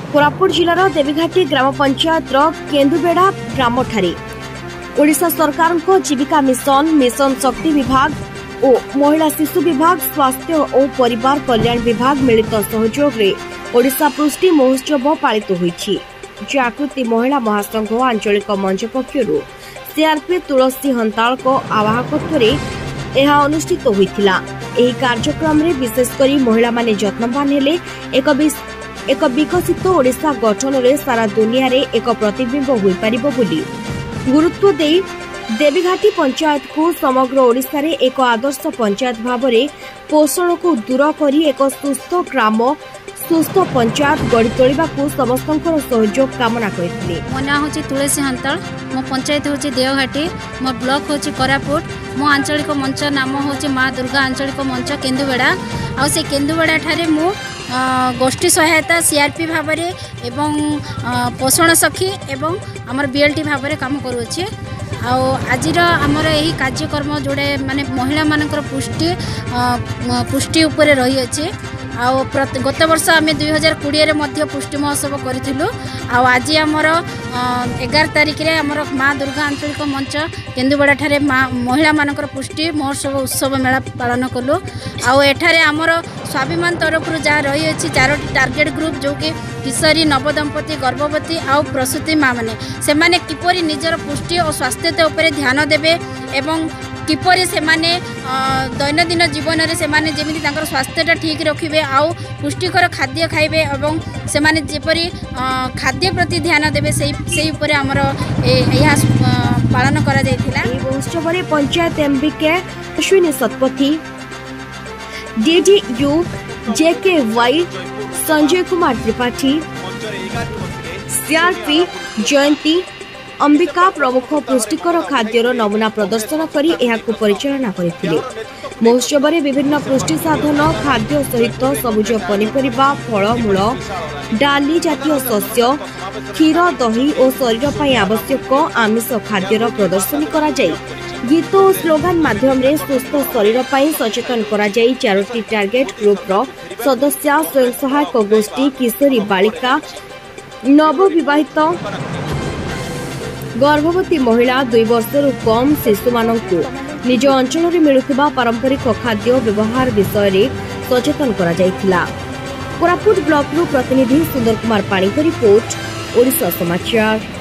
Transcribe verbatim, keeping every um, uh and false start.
कोरापुट जिलार देवीघाटी ग्राम पंचायत केन्दुबेड़ा ग्राम ठारे ओडिशा सरकार को जीविका मिशन मिशन शक्ति विभाग और महिला शिशु विभाग स्वास्थ्य और परिवार कल्याण विभाग मिलित सहयोग रे ओडिशा पुष्टि महोत्सव पालित होईछि। जागृति महिला महासंघ आंचलिक मंच पक्षरु सीआरपी तुलसी हंताल को आवाहकत्व रे एहा अनुष्ठित होईथिला। एही कार्यक्रम रे विशेषकर महिला माने जत्नवान हेले एक एक विकसित ओडिशा गठन रे सारा दुनिया रे एक प्रतिबिंब होई परिबो बोली गुरुत्व दे देवीघाटी पंचायत को समग्र ओडिशा रे एक आदर्श पंचायत भाव में पोषण को दूर करी एक सुस्थ ग्राम सुस्थ पंचायत गढ़ी तोलिबा को समस्तंकर सहयोग कामना करथिले। मो ना होची तुलसी हंताल, मो पंचायत होची देवघाटी, मो ब्लॉक होची कोरापुट, मो आंचलिक मंच नाम होची माँ दुर्गा आंचलिक मंच केन्दुबेड़ा। आ से केन्दुबेड़ा ठारे मो गोष्ठी सहायता सीआरपी भाव में एवं पोषण सखी एवं आमर बीएलटी भाव में काम करुचे। आजिर आमर यही कार्यक्रम जोड़े माने महिला मानकर पुष्टि पुष्टि उपरे रही अच्छे। आउ गत वर्ष आम दुई हजार कोड़े पुष्टि महोत्सव करूँ। आज आमर एगार तारिख में आमर माँ दुर्गा आंचलिक मंच केन्दुबेड़ा ठारे महिला मानकर पुष्टि महोत्सव उत्सव मेला पालन कलु। आठारे आमर स्वाभिमान तरफ जहाँ रही अच्छी चारोटी टार्गेट ग्रुप जो कि किशोरी नवदंपति गर्भवती आउ प्रसूति माँ मैंने से माने किपरि निजर पुष्टि और स्वास्थ्यता उपरे ध्यान देवे एवं किपरि से माने दैनंदिन जीवन में से माने जेमिति तांकर स्वास्थ्यता ठीक रखिबे आउ पुष्टिकर खाद्य खाइबे एवं से माने जेपरि खाद्य प्रति ध्यान देवे से से उपरे हमर एहा पालन करा जायथिला। ए महोत्सव रे panchayat MBK Ashwini Satpathy DDU JKY Sanjay Kumar Tripathi CRP Jayanti Ambika प्रमुख पुष्टिकर खाद्यर नमूना प्रदर्शन करी एहाकु परिचालना करथिले। महोत्सव रे विभिन्न पुष्टि साधन खाद्य सहित सबुज पनिपरिबा फलमूल डाली जातीय शस्य क्षीर दही और शरीर पई आवश्यक आमिष खाद्यर प्रदर्शनी करा जाय गीत और स्लोगान माध्यम रे सुस्थ शरीर पई सचेतन करा जाय। चारोटी टार्गेट ग्रुप रो सदस्य स्वयं सहायक गोष्ठी किशोरी बालिका नवविवाहित गर्भवती महिला दुई वर्षर कम शिशु मानकु निज अंचल में मिलुथिबा पारंपरिक खाद्य व्यवहार विषय रे सचेतन करा जायथिला। कोरापुट ब्लॉक रू प्रतिनिधि सुंदर कुमार पाणी को रिपोर्ट ओडिशा समाचार।